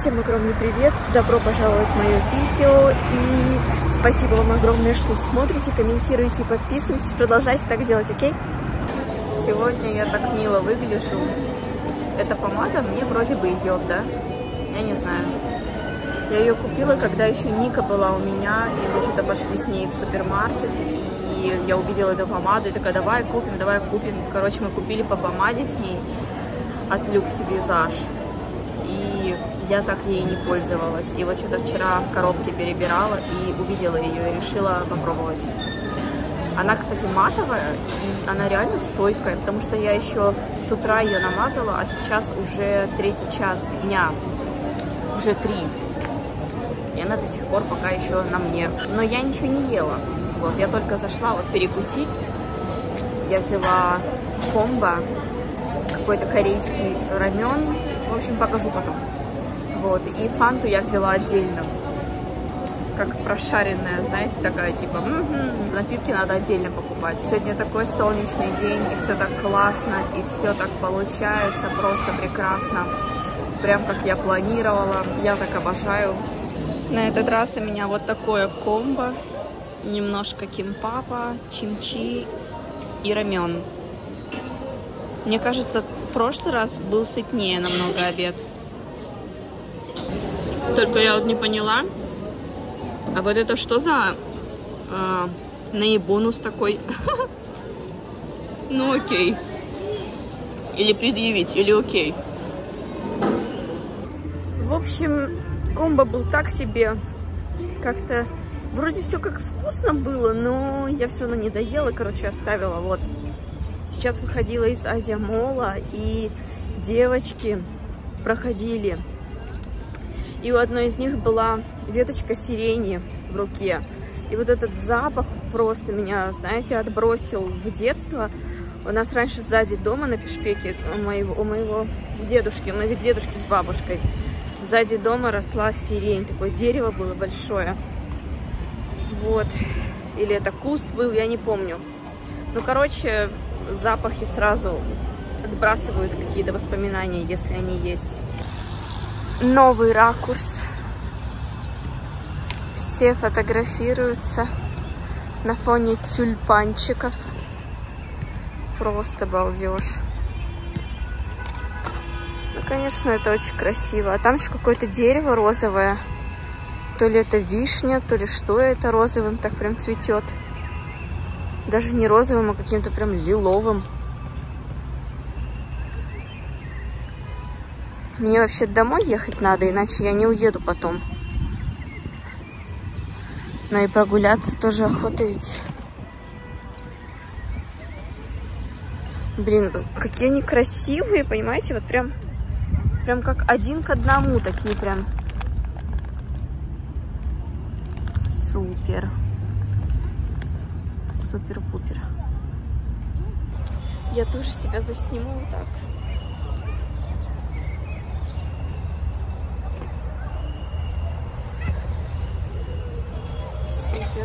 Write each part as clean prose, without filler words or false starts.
Всем огромный привет, добро пожаловать в мое видео и спасибо вам огромное, что смотрите, комментируете, подписывайтесь, продолжайте так делать, окей? Сегодня я так мило выгляжу. Эта помада мне вроде бы идет, да? Я не знаю. Я ее купила, когда еще Ника была у меня, и мы что-то пошли с ней в супермаркет, и я увидела эту помаду, и такая, давай купим, давай купим. Короче, мы купили по помаде с ней от Luxe Visage. И я так ей не пользовалась. И вот что-то вчера в коробке перебирала и увидела ее и решила попробовать. Она, кстати, матовая, и она реально стойкая, потому что я еще с утра ее намазала, а сейчас уже 3-й час дня, уже 3. И она до сих пор пока еще на мне. Но я ничего не ела. Вот, я только зашла вот перекусить. Я взяла комбо, какой-то корейский рамен. В общем, покажу потом. Вот, и фанту я взяла отдельно. Как прошаренная, знаете, такая, типа, напитки надо отдельно покупать. Сегодня такой солнечный день, и все так классно, и все так получается, просто прекрасно. Прям как я планировала, я так обожаю. На этот раз у меня вот такое комбо. Немножко кимпапа, чимчи и рамен. Мне кажется, в прошлый раз был сытнее намного обед. Только я вот не поняла, а вот это что за наебонус такой? Ну окей. Или предъявить, или окей. В общем, комбо был так себе. Как-то вроде все как вкусно было, но я все равно не доела, короче, оставила. Вот. Сейчас выходила из Азиамола, и девочки проходили. И у одной из них была веточка сирени в руке. И вот этот запах просто меня, знаете, отбросил в детство. У нас раньше сзади дома на Пешпеке у моего дедушки, у моих дедушки с бабушкой, сзади дома росла сирень. Такое дерево было большое. Вот. Или это куст был, я не помню. Ну, короче, запахи сразу отбрасывают какие-то воспоминания, если они есть. Новый ракурс. Все фотографируются на фоне тюльпанчиков. Просто балдеж. Ну, конечно, это очень красиво. А там еще какое-то дерево розовое. То ли это вишня, то ли что это розовым так прям цветет. Даже не розовым, а каким-то прям лиловым. Мне вообще домой ехать надо, иначе я не уеду потом. Но и прогуляться тоже охота ведь. Блин, какие они красивые, понимаете? Вот прям как 1 к 1 такие прям. Супер. Супер-пупер. Я тоже себя засниму вот так. Супер.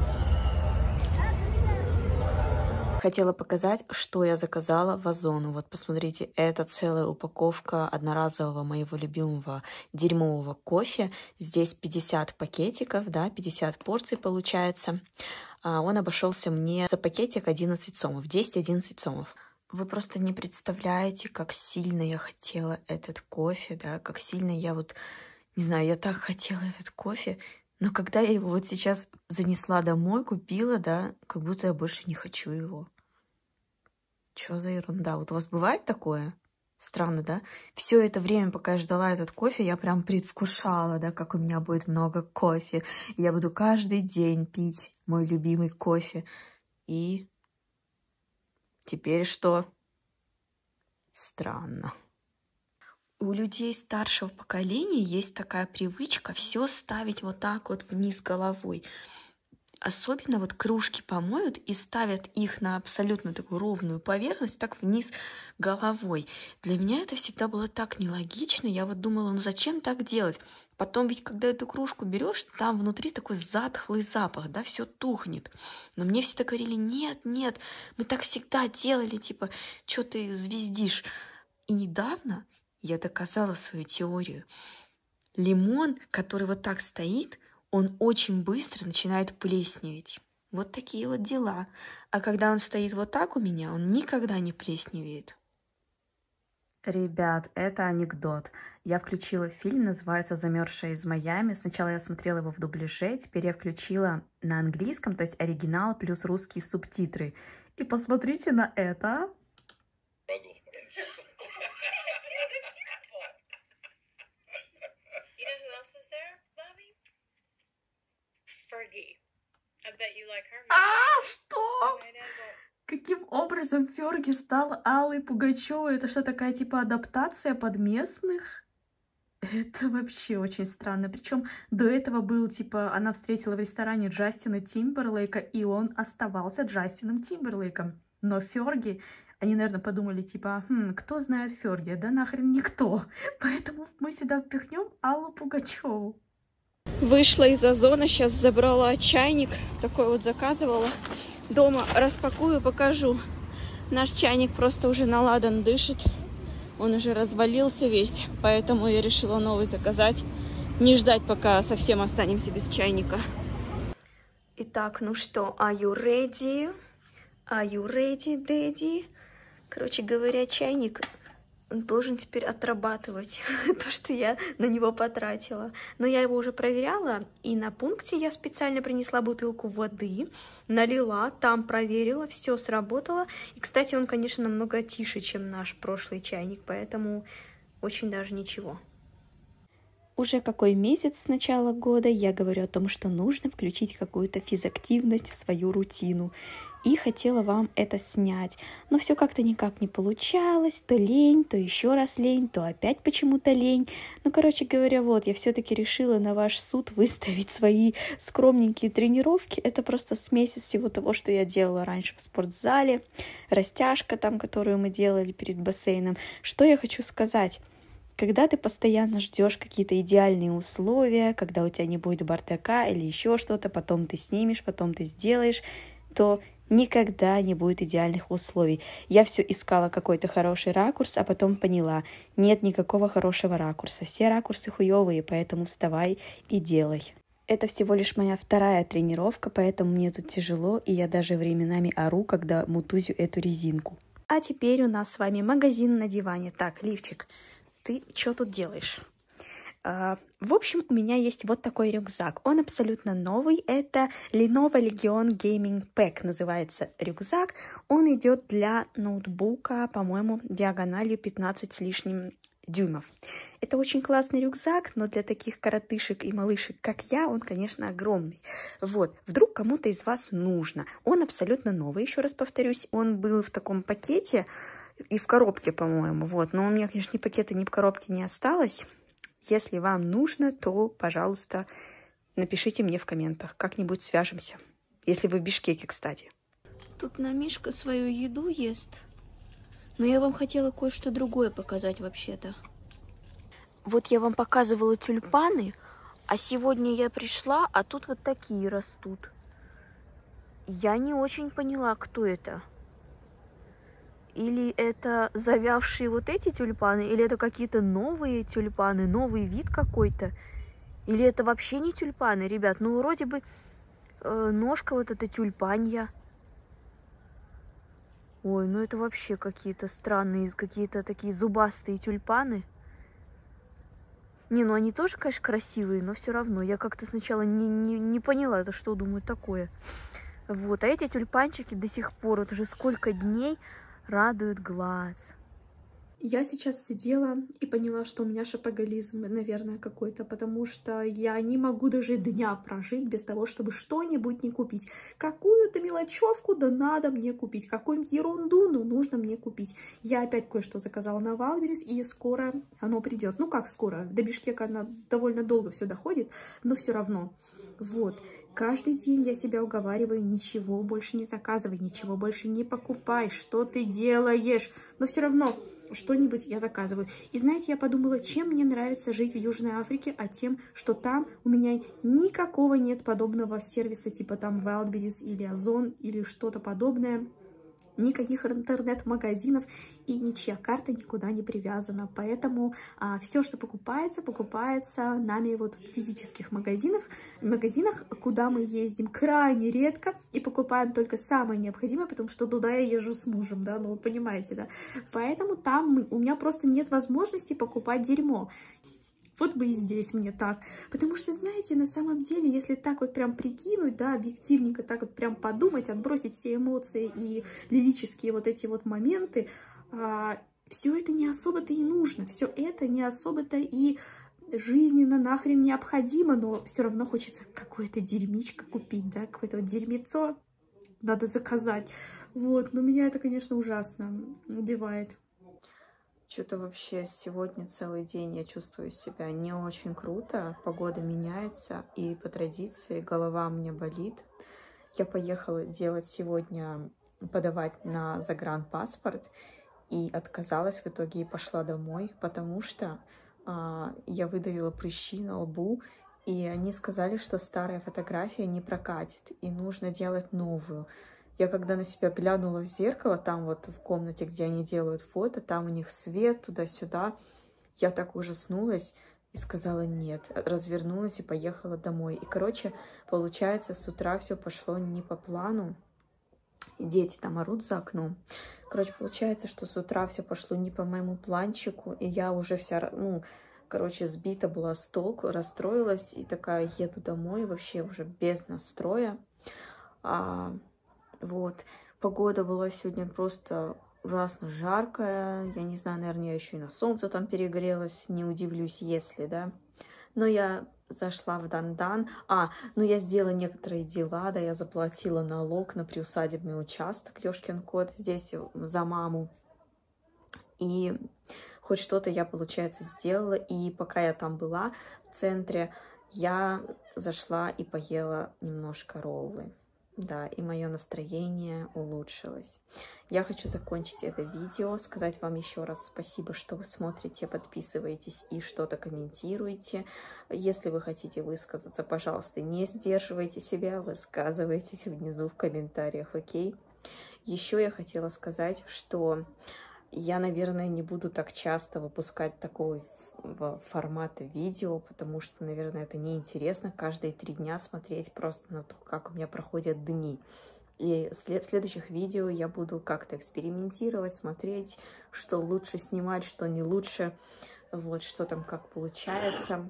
Хотела показать, что я заказала в Озону. Вот посмотрите, это целая упаковка одноразового моего любимого дерьмового кофе. Здесь 50 пакетиков, да, 50 порций получается. Он обошелся мне за пакетик 11 сомов, 10-11 сомов. Вы просто не представляете, как сильно я хотела этот кофе, да, как сильно я вот, не знаю, я так хотела этот кофе. Но когда я его вот сейчас занесла домой, купила, да, как будто я больше не хочу его. Чё за ерунда? Вот у вас бывает такое? Странно, да? Все это время, пока я ждала этот кофе, я прям предвкушала, да, как у меня будет много кофе. И я буду каждый день пить мой любимый кофе. И теперь что? Странно. У людей старшего поколения есть такая привычка все ставить вот так вот вниз головой. Особенно вот кружки помоют и ставят их на абсолютно такую ровную поверхность, так вниз головой. Для меня это всегда было так нелогично. Я вот думала, ну зачем так делать? Потом ведь, когда эту кружку берешь, там внутри такой затхлый запах, да, все тухнет. Но мне всегда говорили, нет, нет, мы так всегда делали, типа, что ты звездишь. И недавно я доказала свою теорию. Лимон, который вот так стоит, он очень быстро начинает плесневеть. Вот такие вот дела. А когда он стоит вот так у меня, он никогда не плесневеет. Ребят, это анекдот. Я включила фильм, называется «Замерзшая из Майами». Сначала я смотрела его в дубляже, теперь я включила на английском, то есть оригинал плюс русские субтитры. И посмотрите на это. Что? Каким образом Фёрги стала Аллой Пугачевой? Это что, такая типа адаптация под местных? Это вообще очень странно. Причем до этого был типа, она встретила в ресторане Джастина Тимберлейка, и он оставался Джастином Тимберлейком. Но Фёрги, они, наверное, подумали типа, кто знает Фёрги? Да нахрен никто. Поэтому мы сюда впихнем Аллу Пугачеву. Вышла из Озона, сейчас забрала чайник, такой вот заказывала. Дома распакую, покажу. Наш чайник просто уже наладан дышит. Он уже развалился весь, поэтому я решила новый заказать. Не ждать, пока совсем останемся без чайника. Итак, ну что, are you ready? Are you ready, daddy? Короче говоря, чайник должен теперь отрабатывать то, что я на него потратила. Но я его уже проверяла, и на пункте я специально принесла бутылку воды, налила, там проверила, все сработало. И, кстати, он, конечно, намного тише, чем наш прошлый чайник, поэтому очень даже ничего. Уже какой месяц с начала года я говорю о том, что нужно включить какую-то физактивность в свою рутину. И хотела вам это снять. Но все как-то никак не получалось. То лень, то еще раз лень, то опять почему-то лень. Ну, короче говоря, вот, я все-таки решила на ваш суд выставить свои скромненькие тренировки. Это просто смесь из всего того, что я делала раньше в спортзале. Растяжка там, которую мы делали перед бассейном. Что я хочу сказать? Когда ты постоянно ждешь какие-то идеальные условия, когда у тебя не будет бардака или еще что-то, потом ты снимешь, потом ты сделаешь, то никогда не будет идеальных условий. Я все искала какой-то хороший ракурс, а потом поняла, нет никакого хорошего ракурса. Все ракурсы хуевые, поэтому вставай и делай. Это всего лишь моя вторая тренировка, поэтому мне тут тяжело, и я даже временами ору, когда мутузю эту резинку. А теперь у нас с вами магазин на диване. Так, Ливчик, ты что тут делаешь? В общем, у меня есть вот такой рюкзак. Он абсолютно новый. Это Lenovo Legion Gaming Pack называется рюкзак. Он идет для ноутбука, по-моему, диагональю 15 с лишним дюймов. Это очень классный рюкзак, но для таких коротышек и малышек, как я, он, конечно, огромный. Вот, вдруг кому-то из вас нужно. Он абсолютно новый, еще раз повторюсь. Он был в таком пакете и в коробке, по-моему. Вот, но у меня, конечно, ни пакета, ни коробки не осталось. Если вам нужно, то, пожалуйста, напишите мне в комментах. Как-нибудь свяжемся. Если вы в Бишкеке, кстати. Тут Намишка свою еду ест. Но я вам хотела кое-что другое показать вообще-то. Вот я вам показывала тюльпаны, а сегодня я пришла, а тут вот такие растут. Я не очень поняла, кто это. Или это завявшие вот эти тюльпаны, или это какие-то новые тюльпаны, новый вид какой-то. Или это вообще не тюльпаны, ребят. Ну, вроде бы ножка вот эта тюльпанья. Ой, ну это вообще какие-то странные, какие-то такие зубастые тюльпаны. Не, ну они тоже, конечно, красивые, но все равно. Я как-то сначала не поняла, это что, думаю, такое. Вот, а эти тюльпанчики до сих пор, вот уже сколько дней, радует глаз. Я сейчас сидела и поняла, что у меня шопоголизм, наверное, какой-то, потому что я не могу даже дня прожить без того, чтобы что-нибудь не купить. Какую-то мелочевку, да надо мне купить. Какую-нибудь ерунду, но нужно мне купить. Я опять кое-что заказала на Вайлдберрис, и скоро оно придет. Ну как скоро? До Бишкека она довольно долго все доходит, но все равно. Вот. Каждый день я себя уговариваю, ничего больше не заказывай, ничего больше не покупай, что ты делаешь. Но все равно что-нибудь я заказываю. И знаете, я подумала, чем мне нравится жить в Южной Африке, а тем, что там у меня никакого нет подобного сервиса, типа там Wildberries или Озон или что-то подобное. никаких интернет-магазинов, и ничья карта никуда не привязана. Поэтому все, что покупается нами вот в физических магазинах, куда мы ездим крайне редко и покупаем только самое необходимое, потому что туда я езжу с мужем, да, ну вы понимаете, да. Поэтому там у меня просто нет возможности покупать дерьмо. Вот бы и здесь мне так. Потому что, знаете, на самом деле, если так вот прям прикинуть, да, объективненько так вот прям подумать, отбросить все эмоции и лирические вот эти вот моменты, все это не особо-то и нужно, все это не особо-то и жизненно нахрен необходимо, но все равно хочется какое-то дерьмичко купить, да, какое-то вот дерьмецо надо заказать. Вот, но меня это, конечно, ужасно убивает. Что-то вообще сегодня целый день я чувствую себя не очень круто. Погода меняется, и по традиции голова мне болит. Я поехала делать сегодня, подавать на загранпаспорт, и отказалась в итоге и пошла домой, потому что я выдавила прыщи на лбу, и они сказали, что старая фотография не прокатит, и нужно делать новую. Я когда на себя глянула в зеркало, там вот в комнате, где они делают фото, там у них свет туда-сюда, я так ужаснулась и сказала нет, развернулась и поехала домой. И, короче, получается, с утра все пошло не по плану, и дети там орут за окном. Короче, получается, что с утра все пошло не по моему планчику, и я уже вся, короче, сбита была с толку, расстроилась, и такая еду домой вообще уже без настроя. Вот, погода была сегодня просто ужасно жаркая, я не знаю, наверное, я еще и на солнце там перегрелась, не удивлюсь, если, да. Но я зашла в Дандан, я сделала некоторые дела, да, я заплатила налог на приусадебный участок, ёшкин кот, здесь за маму, и хоть что-то я, получается, сделала, и пока я там была в центре, я зашла и поела немножко роллы. Да, и мое настроение улучшилось. Я хочу закончить это видео, сказать вам еще раз спасибо, что вы смотрите, подписываетесь и что-то комментируете. Если вы хотите высказаться, пожалуйста, не сдерживайте себя, высказывайтесь внизу в комментариях, окей? Еще я хотела сказать, что я, наверное, не буду так часто выпускать такой формата видео, потому что, наверное, это неинтересно каждые 3 дня смотреть просто на то, как у меня проходят дни. И в следующих видео я буду как-то экспериментировать, смотреть, что лучше снимать, что не лучше, вот, что там как получается.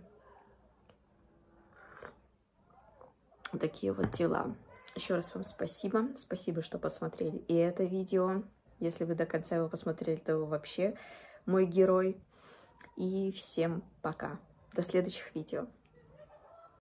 Такие вот дела. Еще раз вам спасибо. Спасибо, что посмотрели и это видео. Если вы до конца его посмотрели, то вы вообще мой герой. И всем пока. До следующих видео.